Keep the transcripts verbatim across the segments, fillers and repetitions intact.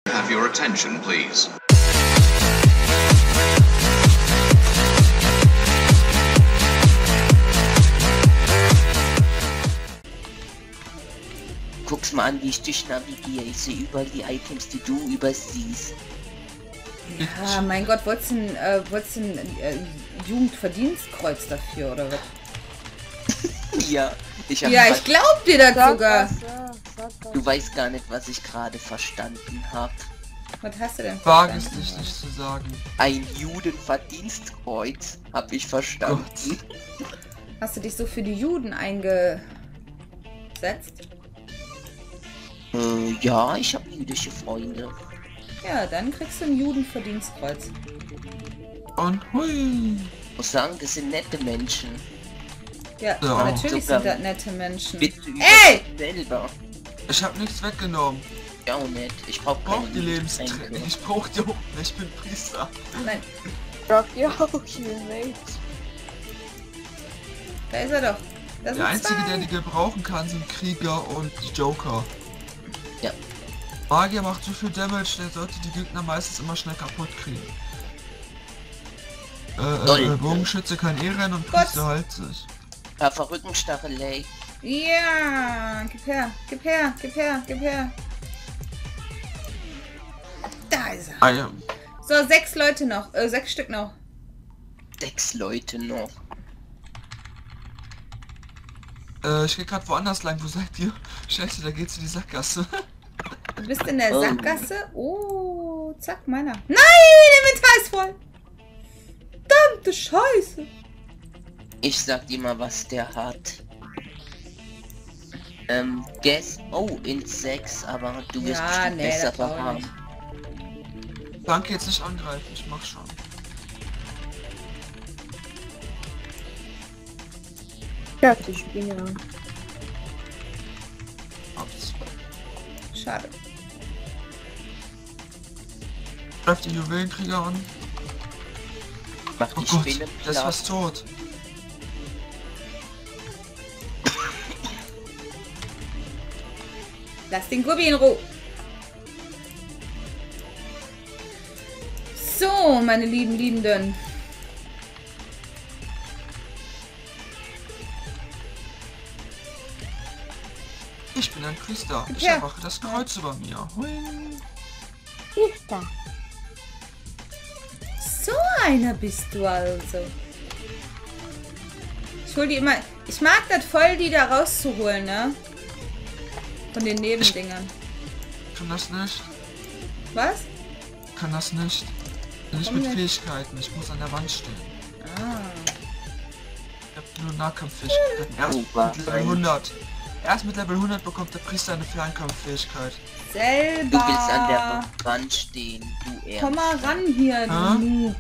Have your attention, please. Guck's mal an, wie ich dich navigiere. Ich sehe überall die Items, die du übersiehst. Ja, mein Gott, wolltest du ein, äh, wolltest du ein äh, Jugendverdienstkreuz dafür, oder was? Ja, ich hab Ja, grad, ich glaub dir das Sag sogar. das, ja, sag das. Du weißt gar nicht, was ich gerade verstanden habe. Was hast du denn Wage es verstanden? dich nicht zu sagen. Ein Judenverdienstkreuz habe ich verstanden. Hast du dich so für die Juden eingesetzt? Äh, ja, ich habe jüdische Freunde. Ja, dann kriegst du ein Judenverdienstkreuz. Und hui. Ich muss sagen, das sind nette Menschen. Ja, Ja. natürlich Sogar- sind das nette Menschen. Bitte über Ey! dich selber. Ich habe nichts weggenommen. Ja, auch nicht. Ich brauche Ich brauch keine die Lebenstränke. Lebenstränke. Ich brauch die auch nicht. Ich bin Priester. Nein, Sag ja auch hier, Mate. da ist er doch. Das Der sind einzige, zwei. der die gebrauchen kann, sind Krieger und Joker. Ja. Magier macht so viel Damage, der sollte die Gegner meistens immer schnell kaputt kriegen. Äh, äh, Soll. äh Bogenschütze kann eh rennen und Gott. Priester halt sich. Ja, Verrückenstachelei. Ja, gib her, gib her, gib her, gib her. Da ist er. Ah ja. So, sechs Leute noch, äh, sechs Stück noch. Sechs Leute noch. Äh, ich geh grad woanders lang, wo seid ihr? Scheiße, da geht's in die Sackgasse. Du bist in der Oh. Sackgasse. Oh, zack, meiner. Nein, Inventar ist voll. Verdammte Scheiße. Ich sag dir mal, was der hat. Ähm, Guess. Oh, in sechs, aber du wirst Ja, bestimmt nee, das bessere brauch ich haben. nicht. Danke, jetzt nicht angreifen, ich mach schon. Ja, ich bin ja. Ups. Schade. Greif die Juwelenkrieger an. Mach Oh die Gott, Spinne der ist platt. fast tot. Lass den Gubbi in Ruhe. So, meine lieben Liebenden. Ich bin ein Priester. Ich Ja. erwache das Kreuz über mir. Hui. Ich da. So einer bist du also. Ich hol die immer... Ich mag das voll, die da rauszuholen, ne? Von den Nebendingern. Kann das nicht. Was? Kann das nicht. Nicht Warum mit nicht? Fähigkeiten. Ich muss an der Wand stehen. Ah. Ich hab nur Nahkampffähigkeiten. Erst Oh, was mit Level ein- hundert. Erst mit Level hundert bekommt der Priester eine Fernkampffähigkeit. Selber. Du willst an der Wand stehen, du Komm mal Ärmster. ran hier, du Hä? Noob.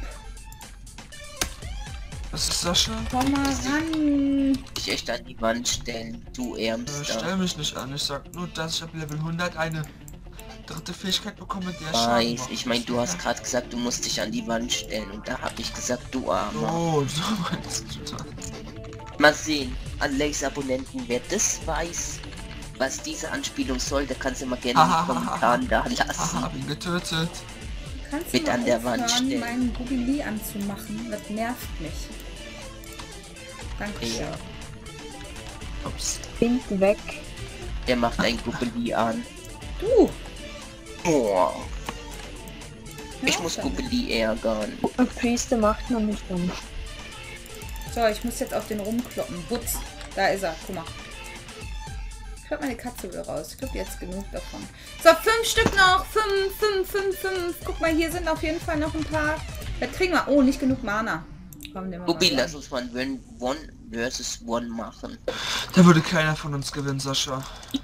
Was ist Sascha? Komm mal ran. Dich echt an die Wand stellen, du Äh, Ärmster. stell mich nicht an. Ich sag nur, dass ich ab Level hundert eine dritte Fähigkeit bekomme, der Schaden Weiß, macht. ich meine, du hast gerade gesagt, du musst dich an die Wand stellen und da habe ich gesagt, du Armer. Oh, so meinst du das. Mal sehen, an Leys Abonnenten, wer das weiß, was diese Anspielung soll, der kann es immer gerne in den Kommentaren da Haha, lassen. hab ihn getötet. Kannst Mit du mal an der Wand aufhören, stellen. meinen Gubili anzumachen? Das nervt mich. Dankeschön. Ja, Ups. Bin weg. der macht ein Gubeli an. Du. Oh, ich Ja, muss dann. Gubeli ärgern. Ein Priester macht man nicht um. So, ich muss jetzt auf den rumkloppen. Butz. Da ist er. Guck mal. Klopp meine Katze wieder raus. Ich glaube, jetzt genug davon. So, fünf Stück noch. Fünf, fünf, fünf, fünf. Guck mal, hier sind auf jeden Fall noch ein paar. Das kriegen wir. Oh, nicht genug Mana. Komm, nehmen wir Gubi, mal. lass uns mal ein One versus One machen. Da würde keiner von uns gewinnen, Sascha.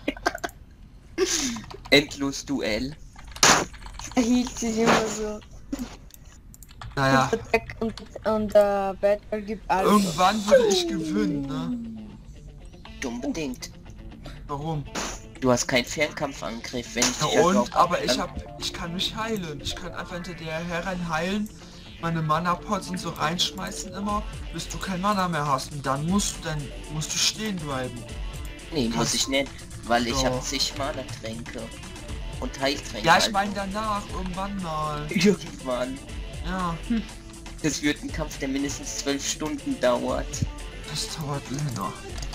Endlos Duell. Er hielt sich immer so. Naja, Und, Attack und, und äh, Battle gibt alles. irgendwann würde ich gewinnen, ne? Unbedingt. Warum? Du hast keinen Fernkampfangriff, wenn ich Ja dich also und, auch- aber ich hab, ich kann mich heilen. Ich kann einfach hinter dir herein heilen, meine Mana-Pots und so reinschmeißen immer, bis du kein Mana mehr hast. Und dann musst du, dann musst du stehen bleiben. Nee, muss ich nicht, weil ich So. habe zig Mana-Tränke. von Teigtränken. Ja, ich meine danach, irgendwann mal. Irgendwann. Ja, Das wird ein Kampf, der mindestens zwölf Stunden dauert. das dauert länger.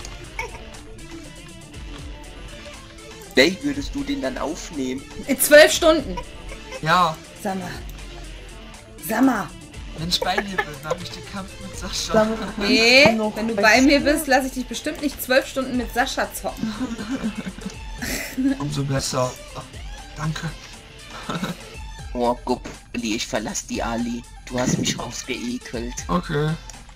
Wie würdest du den dann aufnehmen? In zwölf Stunden. Ja, Sag mal. Sag mal. wenn ich bei dir bin, mache ich den Kampf mit Sascha. Damit Nee, noch wenn du besser. bei mir bist, lasse ich dich bestimmt nicht zwölf Stunden mit Sascha zocken. Umso besser. Danke. Oh, Guppli, ich verlass die Ali. Du hast mich rausgeekelt. Okay.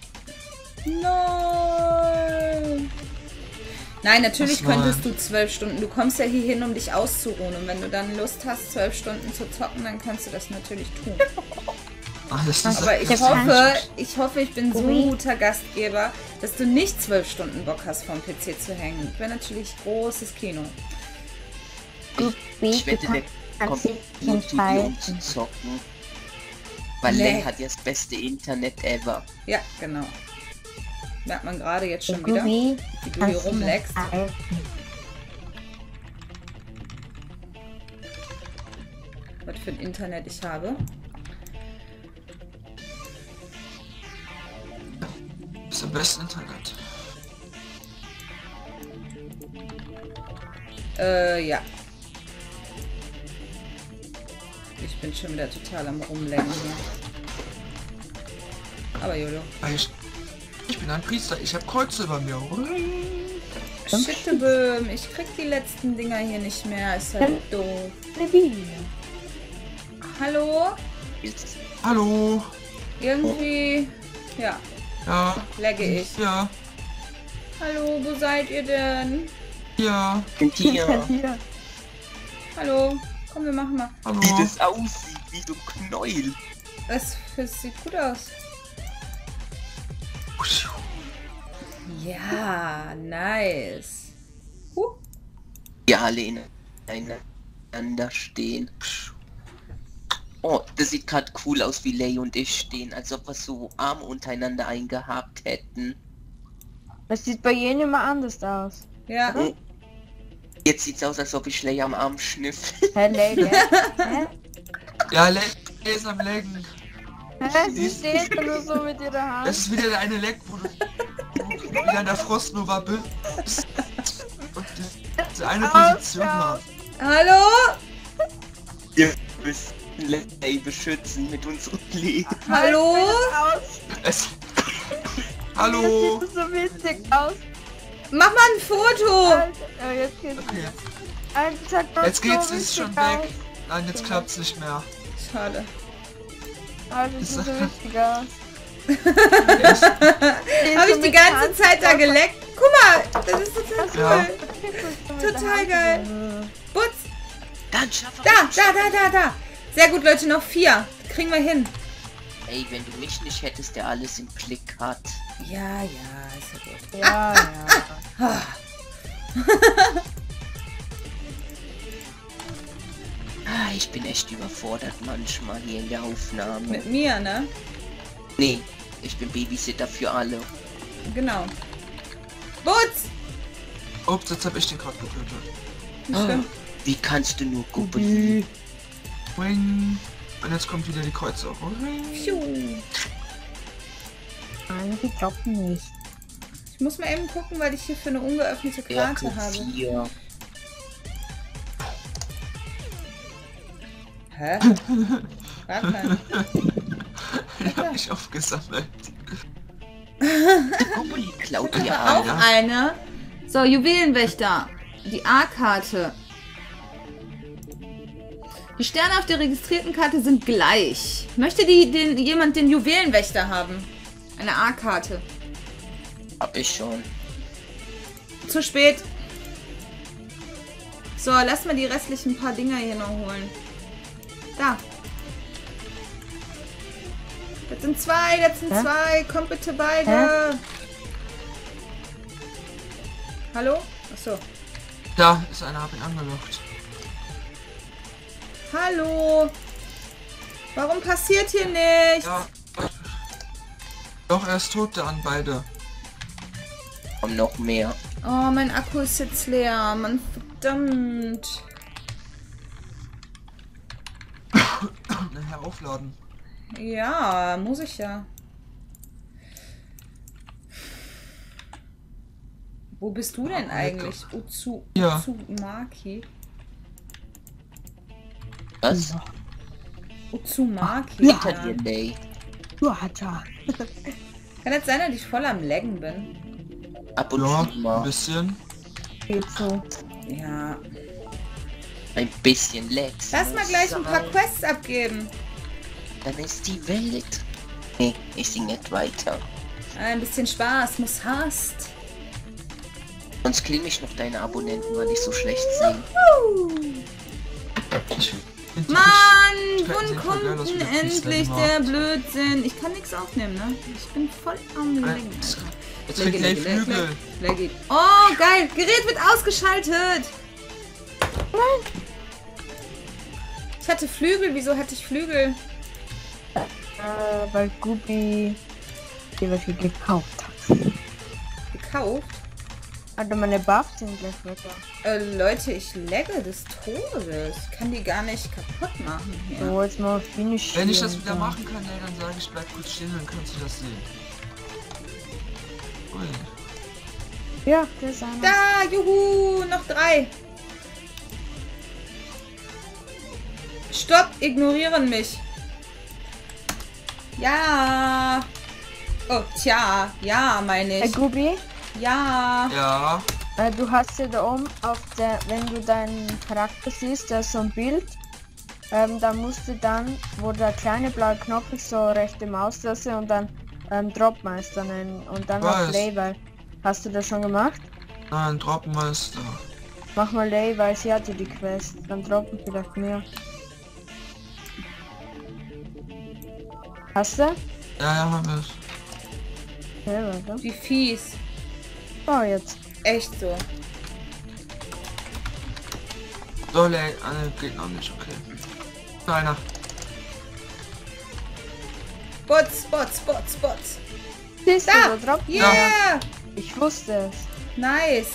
Nein. Nein, natürlich Was war? könntest du zwölf Stunden. Du kommst ja hier hin, um dich auszuruhen. Und wenn du dann Lust hast, zwölf Stunden zu zocken, dann kannst du das natürlich tun. Ach, das ist Aber ich Das hoffe, kann ich hoffe, ich bin so ein Ui. guter Gastgeber, dass du nicht zwölf Stunden Bock hast, vom P C zu hängen. Wäre natürlich großes Kino. Ich wette, der kommt nur zu dir, um zu zocken. Weil Nee. Lay hat ja das beste Internet ever. Ja, genau. Merkt man gerade jetzt schon wieder, Gubi, wie du hier rumleckst. Was für ein Internet ich habe. Das ist am besten Internet. Äh, ja. Ich bin schon wieder total am Rumlecken hier. Aber Jolo. Weil Ich, ich bin ein Priester, ich habe Kreuze über mir. Schitteböhm, ich krieg die letzten Dinger hier nicht mehr. Ist halt doof. Hallo? Jetzt- Hallo. Irgendwie... Ja, Ja. lagge ich. Ja. Hallo, wo seid ihr denn? Ja. Und hier, Hier. Hallo? Komm, wir machen mal. Hallo. wie das aussieht, wie so ein Knäuel. Das, das sieht gut aus. Ja, nice. Huh. Die alle ineinander stehen. Oh, das sieht gerade cool aus, wie Lay und ich stehen, als ob wir so Arme untereinander eingehabt hätten. Das sieht bei jedem immer anders aus. Ja. Oh. Jetzt sieht's aus, als ob ich Lay am Arm schnüffel. Hä, Lady? Hä? Ja, Leck ist am Lecken. Hä? Sie steht da nur so mit ihrer Hand. Das ist wieder der eine Leck, wo du, wo du wieder in der Frostnova bist. Und diese eine Position hast. Hallo? Wir müssen Lay beschützen mit unserem Leben. Hallo? Aus. Es Hallo. Das sieht so witzig aus. Mach mal ein Foto. Alter, oh, jetzt geht's. Okay. Alter, das sieht doch Jetzt geht's, so ist schon witzig weg. aus. Nein, jetzt klappt's nicht mehr. Schade. Alter, das sieht so witzig aus. Habe ich die ganze Zeit da geleckt? Guck mal, das ist total cool. Ja. Total geil. Butz. Dann schaffen Da, da, da, da, da. Sehr gut, Leute, noch vier. Kriegen wir hin. Ey, wenn du mich nicht hättest, der alles im Blick hat. Ja, ja, ist ja gut. Ja, ja. Ah, ich bin echt überfordert manchmal hier in der Aufnahme. Mit mir, ne? Nee, ich bin Babysitter für alle. Genau. Butz. Ups, jetzt hab ich den gerade getötet. Nicht schlimm. Wie kannst du nur Guppeli? Wing. Und jetzt kommt wieder die Kreuze. Pfiuh. Nein, die kloppen nicht. Ich muss mal eben gucken, weil ich hier für eine ungeöffnete Karte habe. vier. Hä? Warte. Ich hab mich aufgesammelt. Guppeli klaut dir Ja, auch alle. eine. So, Juwelenwächter. Die A-Karte. Die Sterne auf der registrierten Karte sind gleich. Möchte die, den, jemand den Juwelenwächter haben? Eine A-Karte. Hab ich schon. Zu spät. So, lass mal die restlichen paar Dinger hier noch holen. Da. Das sind zwei, das sind Hä? zwei. Kommt bitte beide. Hallo? Achso. Da ist einer, hab ihn angelockt. Hallo. Warum passiert hier nichts? Ja. Doch, er ist tot, der an beide. Komm noch mehr. Oh, mein Akku ist jetzt leer. Mann, verdammt. nachher aufladen. Ja, muss ich ja. Wo bist du denn Ja, eigentlich? Utsu, Ja. Utsumaki? Was? Utsumaki. Hinter Ja. dir, Lay. Du Hatter. Kann jetzt sein, dass ich voll am Laggen bin. Ab und Ja, zu ein mal. bisschen. Geht so. Ja. Ein bisschen Lex. Lass mal gleich ein paar Quests abgeben. Dann ist die Welt. Nee, ich sing nicht weiter. Ein bisschen Spaß muss hast. Sonst claim ich noch deine Abonnenten, weil ich so schlecht singe. Ich find die Mann, Fähigkeiten wann sehen voll geil kommt aus, wie denn der Künstler endlich die der macht. Blödsinn? Ich kann nichts aufnehmen, ne? Ich bin voll am Laggen. Jetzt Alter. jetzt kriegt Lay Lag, lag, Flügel. lag, lag, lag. Oh, geil. Gerät wird ausgeschaltet. Nein. Ich hatte Flügel. Wieso hatte ich Flügel? Äh, weil Gubi dir welche gekauft hat. Gekauft? Also meine Buffs sind gleich weg. Äh, Leute, ich lagge des Todes. Ich kann die gar nicht kaputt machen hier. So, jetzt mal Finish. Wenn ich das wieder machen kann, ey, dann sage ich, bleib kurz stehen, dann kannst du das sehen. Ui. Ja, das ist einer. Da, juhu, noch drei. Stopp, ignorieren mich. Ja. Oh, tja, ja, meine Hey ich. Gubi, Ja. Ja, äh, du hast ja da oben auf der, wenn du deinen Charakter siehst, da ist so ein Bild. Ähm, da musst du dann, wo der kleine blaue Knopf ist, so rechte Maustaste und dann ähm, Dropmeister nennen und dann auf Was? Lay, weil hast du das schon gemacht? nein, Dropmeister. Mach mal Lay, weil sie hatte die Quest. Dann droppen vielleicht mehr. Hast du? Ja, ja, haben wir es. Ja, warte. Wie fies. Oh, jetzt. Echt so. So, Lay, ah, ne, geht noch nicht, okay. Keiner. Bots, Bots, Bots, Bots. Siehst Da! du, da droppt Yeah! Ich wusste es. Nice.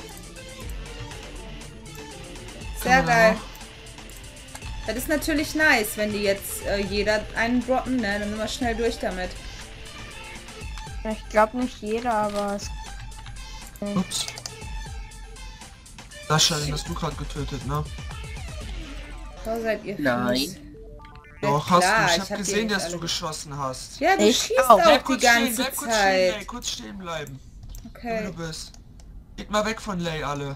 Sehr Genau. geil. Das ist natürlich nice, wenn die jetzt äh, jeder einen droppen, ne? Dann sind wir schnell durch damit. Ich glaube nicht jeder, aber es Ups. Sascha, den hast du gerade getötet, ne? So seid ihr Nein. fies. Doch, Ja, hast klar, du. Ich ich hab hab die gesehen, nicht dass alle- du geschossen hast. Ja, du Ich schießt auch. auch, Bleib die kurz stehen, ganze bleib kurz stehen, Lay, Zeit. kurz stehen bleiben. Wo Okay. du bist. Geht mal weg von Lay, alle.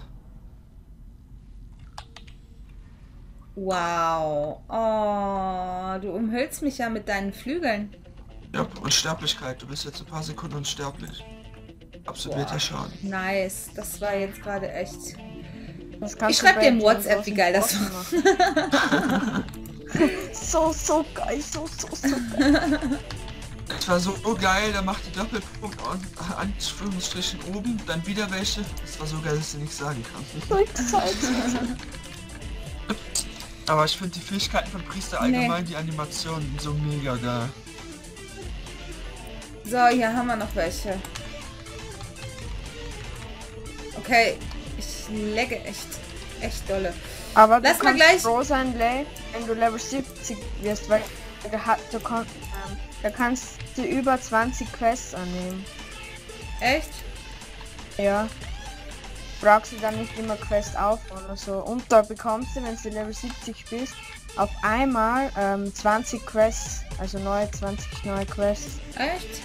Wow. Oh, du umhüllst mich ja mit deinen Flügeln. Ja, Unsterblichkeit. Du bist jetzt ein paar Sekunden unsterblich. Absolvierter Boah. Schaden. Nice. Das war jetzt gerade echt. das kannst Ich du schreib bei dir im den WhatsApp, großen wie geil das Bossen war. machen. So, so geil, so, so, so geil. Das war so geil, da macht die Doppelpunkt an Anführungsstrichen oben, dann wieder welche. Das war so geil, dass ich nicht sagen kann. So excited. Aber ich finde die Fähigkeiten von Priester Nee. allgemein, die Animationen so mega geil. So, hier haben wir noch welche. Okay, ich legge echt, echt dolle. Aber Lass du mal kannst gleich- froh sein, Lay, wenn du Level siebzig wirst, weil da, hat, du kon, ähm, da kannst du über zwanzig Quests annehmen. Echt? Ja. Brauchst du dann nicht immer Quest auf oder so. Und da bekommst du, wenn du Level siebzig bist, auf einmal ähm, zwanzig Quests, also neue zwanzig neue Quests. Echt?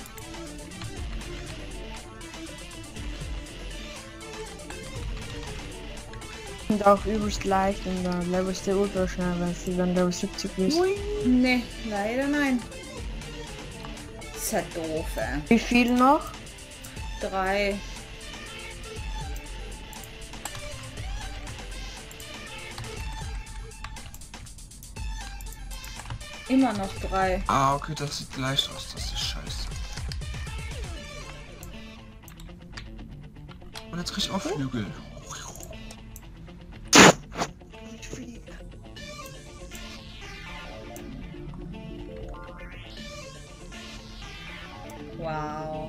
Und auch übelst leicht und dann levelst du ultra schnell, wenn du dann Level siebzig bist. Nee, leider nein. Ist ja doof, ey. Wie viel noch? Drei. Immer noch drei. Ah, okay, das sieht leicht aus, das ist scheiße. Und jetzt krieg ich auch Flügel. Wow.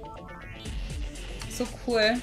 So cool.